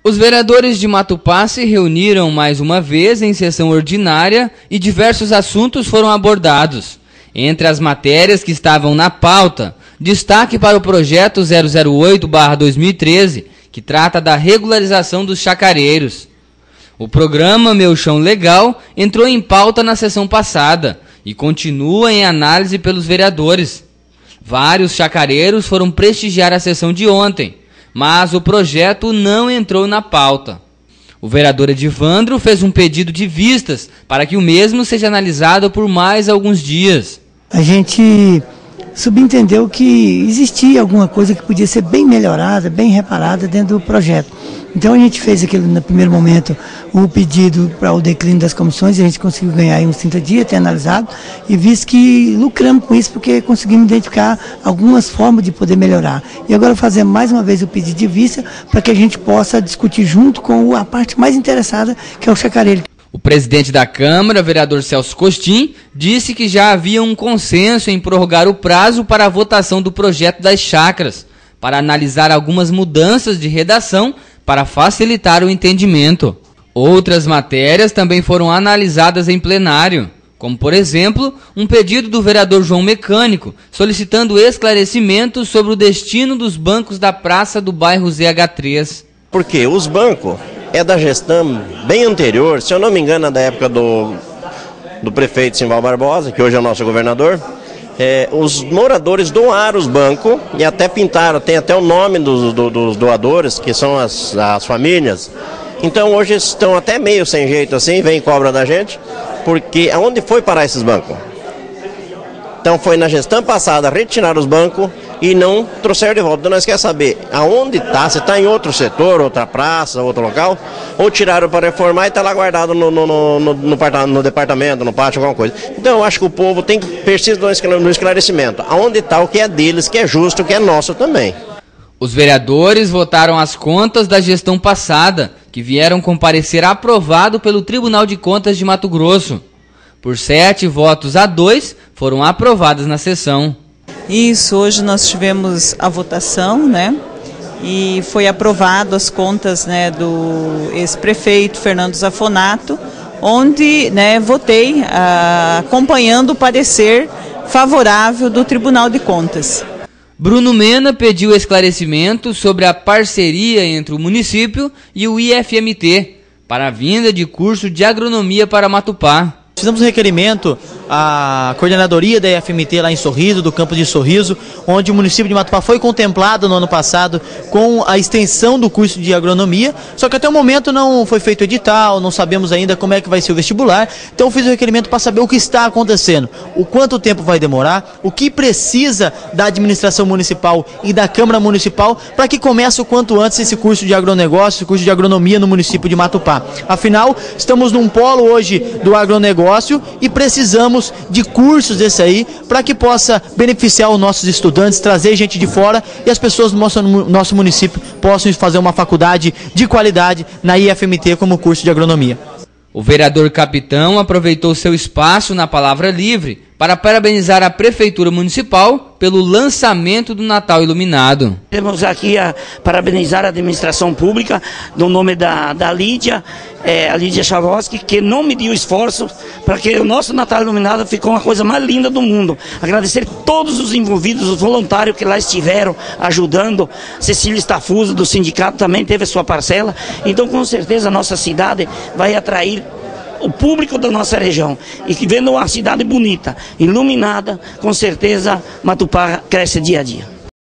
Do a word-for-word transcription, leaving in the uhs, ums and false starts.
Os vereadores de Matupá se reuniram mais uma vez em sessão ordinária e diversos assuntos foram abordados. Entre as matérias que estavam na pauta, destaque para o projeto zero zero oito barra dois mil e treze, que trata da regularização dos chacareiros. O programa Meu Chão Legal entrou em pauta na sessão passada e continua em análise pelos vereadores. Vários chacareiros foram prestigiar a sessão de ontem, mas o projeto não entrou na pauta. O vereador Edivandro fez um pedido de vistas para que o mesmo seja analisado por mais alguns dias. A gente subentendeu que existia alguma coisa que podia ser bem melhorada, bem reparada dentro do projeto. Então a gente fez aquilo no primeiro momento, o pedido para o declínio das comissões, e a gente conseguiu ganhar aí uns trinta dias, ter analisado, e visto que lucramos com isso porque conseguimos identificar algumas formas de poder melhorar. E agora fazer mais uma vez o pedido de vista para que a gente possa discutir junto com a parte mais interessada, que é o chacareiro. O presidente da Câmara, vereador Celso Costin, disse que já havia um consenso em prorrogar o prazo para a votação do projeto das chácaras, para analisar algumas mudanças de redação para facilitar o entendimento. Outras matérias também foram analisadas em plenário, como, por exemplo, um pedido do vereador João Mecânico, solicitando esclarecimentos sobre o destino dos bancos da praça do bairro Z H três. Porque os bancos é da gestão bem anterior, se eu não me engano, é da época do, do prefeito Simval Barbosa, que hoje é o nosso governador. É, os moradores doaram os bancos e até pintaram, tem até o nome dos, do, dos doadores, que são as, as famílias. Então hoje estão até meio sem jeito assim, vem e cobra da gente, porque aonde foi parar esses bancos? Então foi na gestão passada retirar os bancos e não trouxeram de volta. Então nós queremos saber aonde está, se está em outro setor, outra praça, outro local, ou tiraram para reformar e está lá guardado no, no, no, no, no, no departamento, no pátio, alguma coisa. Então eu acho que o povo tem, precisa do esclarecimento. Aonde está o que é deles, que é justo, o que é nosso também. Os vereadores votaram as contas da gestão passada, que vieram comparecer aprovado pelo Tribunal de Contas de Mato Grosso. Por sete votos a dois, foram aprovadas na sessão. Isso, hoje nós tivemos a votação, né, e foi aprovado as contas, né, do ex-prefeito Fernando Zafonato, onde, né, votei ah, acompanhando o parecer favorável do Tribunal de Contas. Bruno Mena pediu esclarecimento sobre a parceria entre o município e o I F M T para a vinda de curso de agronomia para Matupá. Fizemos um requerimento à coordenadoria da I F M T lá em Sorriso, do campus de Sorriso, onde o município de Matupá foi contemplado no ano passado com a extensão do curso de agronomia, só que até o momento não foi feito edital, não sabemos ainda como é que vai ser o vestibular, então eu fiz o requerimento para saber o que está acontecendo, o quanto tempo vai demorar, o que precisa da administração municipal e da Câmara Municipal para que comece o quanto antes esse curso de agronegócio, esse curso de agronomia no município de Matupá. Afinal, estamos num polo hoje do agronegócio e precisamos de cursos desse aí para que possa beneficiar os nossos estudantes, trazer gente de fora e as pessoas do nosso, nosso município possam fazer uma faculdade de qualidade na I F M T como curso de agronomia. O vereador Capitão aproveitou seu espaço na Palavra Livre para parabenizar a Prefeitura Municipal pelo lançamento do Natal Iluminado. Temos aqui a parabenizar a administração pública, no nome da, da Lídia, é, a Lídia Chavoski, que não mediu esforço para que o nosso Natal Iluminado ficou uma coisa mais linda do mundo. Agradecer todos os envolvidos, os voluntários que lá estiveram ajudando. Cecília Stafuso, do sindicato, também teve a sua parcela. Então, com certeza, a nossa cidade vai atrair o público da nossa região, e que vendo uma cidade bonita, iluminada, com certeza Matupá cresce dia a dia.